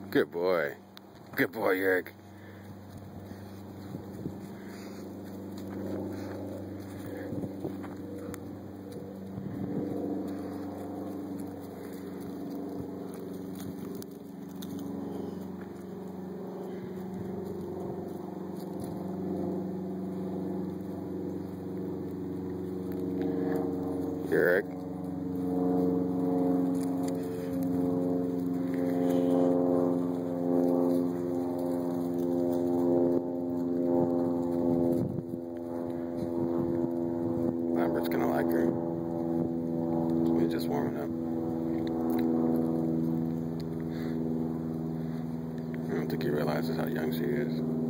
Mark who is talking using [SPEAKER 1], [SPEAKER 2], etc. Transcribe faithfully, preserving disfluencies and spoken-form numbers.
[SPEAKER 1] Good boy. Good boy, Eric. Eric. Lambert's gonna like her. He's just warming up. I don't think he realizes how young she is.